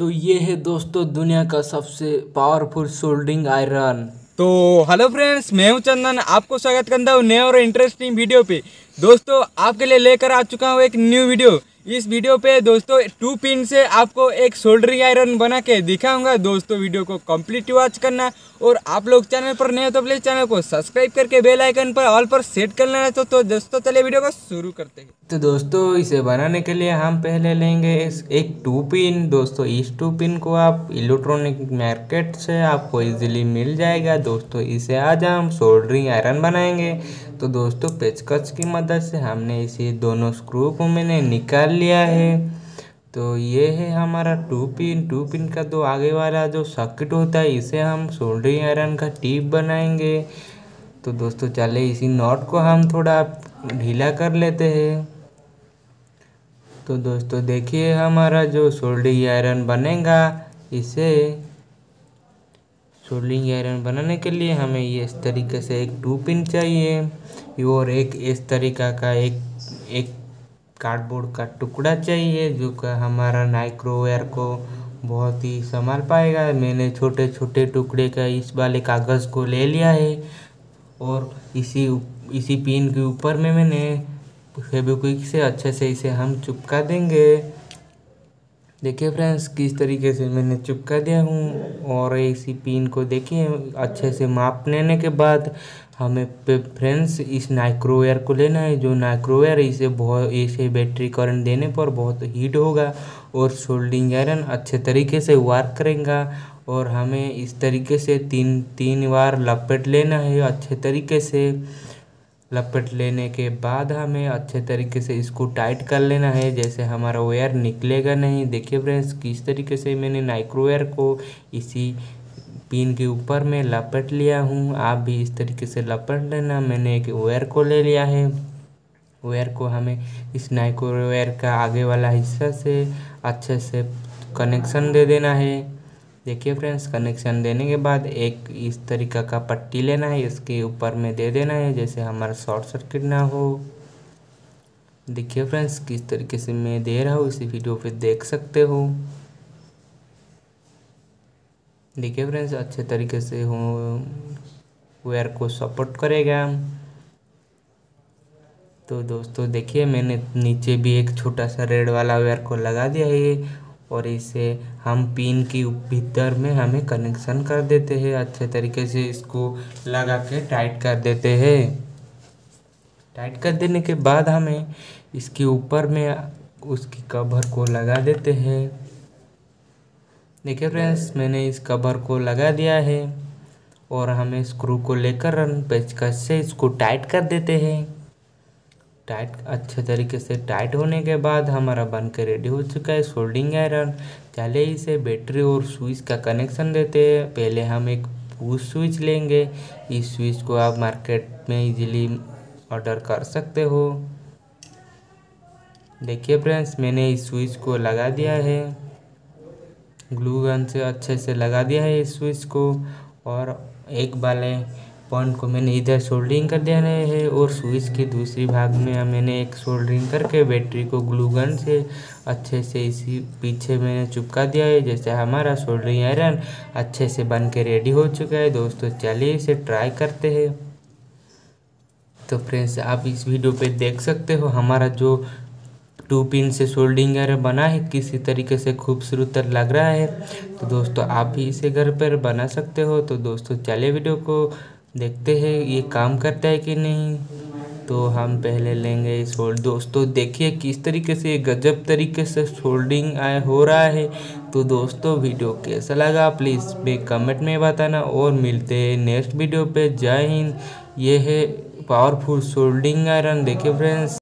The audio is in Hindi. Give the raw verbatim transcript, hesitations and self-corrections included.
तो ये है दोस्तों दुनिया का सबसे पावरफुल सोल्डरिंग आयरन। तो हेलो फ्रेंड्स, मैं हूं चंदन। आपको स्वागत करता हूं नए और इंटरेस्टिंग वीडियो पे। दोस्तों आपके लिए लेकर आ चुका हूं एक न्यू वीडियो। इस वीडियो पे दोस्तों टू पिन से आपको एक सोल्डरिंग आयरन बना के दिखाऊंगा। दोस्तों वीडियो को कंप्लीट वॉच करना, और आप लोग चैनल पर नए हो तो प्लीज चैनल को सब्सक्राइब करके बेल आइकन पर ऑल पर सेट कर लेना। तो, तो दोस्तों चलिए वीडियो को शुरू करते हैं। तो दोस्तों इसे बनाने के लिए हम पहले लेंगे इस एक टू पिन। दोस्तों इस टू पिन को आप इलेक्ट्रॉनिक मार्केट से आपको इजीली मिल जाएगा। दोस्तों इसे आज हम सोल्डरिंग आयरन बनाएंगे। तो दोस्तों पेचकस की मदद से हमने इसे दोनों स्क्रू को मैंने निकाल लिया है। तो ये है हमारा टू पिन। टू पिन का दो आगे वाला जो सर्किट होता है इसे हम सोल्डरिंग आयरन का टिप बनाएंगे। तो दोस्तों चले इसी नॉट को हम थोड़ा ढीला कर लेते हैं। तो दोस्तों देखिए हमारा जो सोल्डरिंग आयरन बनेगा, इसे सोल्डरिंग आयरन बनाने के लिए हमें ये इस तरीके से एक टू पिन चाहिए, और एक इस तरीका का एक एक कार्डबोर्ड का टुकड़ा चाहिए जो कि हमारा माइक्रोवेयर को बहुत ही संभाल पाएगा। मैंने छोटे छोटे टुकड़े का इस वाले कागज़ को ले लिया है, और इसी इसी पिन के ऊपर में मैंने फेविक्विक से अच्छे से इसे हम चिपका देंगे। देखिए फ्रेंड्स किस तरीके से मैंने चिपका दिया हूँ। और इसी पिन को देखिए अच्छे से माप लेने के बाद हमें फ्रेंड्स इस माइक्रोवेयर को लेना है। जो माइक्रोवेयर इसे बहुत इसे बैटरी करंट देने पर बहुत हीट होगा और सोल्डरिंग आयरन अच्छे तरीके से वर्क करेगा। और हमें इस तरीके से तीन तीन बार लपेट लेना है। अच्छे तरीके से लपेट लेने के बाद हमें अच्छे तरीके से इसको टाइट कर लेना है, जैसे हमारा वायर निकलेगा नहीं। देखिए फ्रेंड्स किस तरीके से मैंने माइक्रोवेयर को इसी पिन के ऊपर में लपेट लिया हूँ। आप भी इस तरीके से लपेट लेना। मैंने एक वायर को ले लिया है। वायर को हमें इस माइक्रोवेयर का आगे वाला हिस्सा से अच्छे से कनेक्शन दे देना है। देखिए फ्रेंड्स कनेक्शन देने के बाद एक इस तरीका का पट्टी लेना है, इसके ऊपर में दे देना है, जैसे हमारा शॉर्ट सर्किट ना हो। देखिए फ्रेंड्स किस तरीके से मैं दे रहा हूँ, इसी वीडियो पे देख सकते हो। देखिए फ्रेंड्स अच्छे तरीके से हो वायर को सपोर्ट करेगा। तो दोस्तों देखिए मैंने नीचे भी एक छोटा सा रेड वाला वायर को लगा दिया है, और इसे हम पिन के भीतर में हमें कनेक्शन कर देते हैं। अच्छे तरीके से इसको लगा के टाइट कर देते हैं। टाइट कर देने के बाद हमें इसके ऊपर में उसकी कवर को लगा देते हैं। देखिए फ्रेंड्स मैंने इस कवर को लगा दिया है, और हमें स्क्रू को लेकर पेचकस से इसको टाइट कर देते हैं। टाइट अच्छे तरीके से टाइट होने के बाद हमारा बन के रेडी हो चुका है सोल्डरिंग आयरन। चलिए इसे बैटरी और स्विच का कनेक्शन देते हैं। पहले हम एक पुश स्विच लेंगे। इस स्विच को आप मार्केट में इजीली ऑर्डर कर सकते हो। देखिए फ्रेंड्स मैंने इस स्विच को लगा दिया है, ग्लू गन से अच्छे से लगा दिया है इस स्विच को। और एक वाले पॉइंट को मैंने इधर सोल्डरिंग कर दिया है, और स्विच के दूसरी भाग में मैंने एक सोल्डरिंग करके बैटरी को ग्लू गन से अच्छे से इसी पीछे मैंने चिपका दिया है। जैसे हमारा सोल्डरिंग आयरन अच्छे से बन के रेडी हो चुका है। दोस्तों चलिए इसे ट्राई करते हैं। तो फ्रेंड्स आप इस वीडियो पे देख सकते हो हमारा जो टू पिन से सोल्डरिंग आयरन बना है किसी तरीके से खूबसूरत लग रहा है। तो दोस्तों आप भी इसे घर पर बना सकते हो। तो दोस्तों चलिए वीडियो को देखते हैं ये काम करता है कि नहीं। तो हम पहले लेंगे सोल्ड दोस्तों देखिए किस तरीके से गजब तरीके से सोल्डरिंग आए हो रहा है। तो दोस्तों वीडियो कैसा लगा प्लीज़ भी कमेंट में बताना, और मिलते हैं नेक्स्ट वीडियो पे। जय हिंद। ये है पावरफुल सोल्डरिंग आयरन। देखिए फ्रेंड्स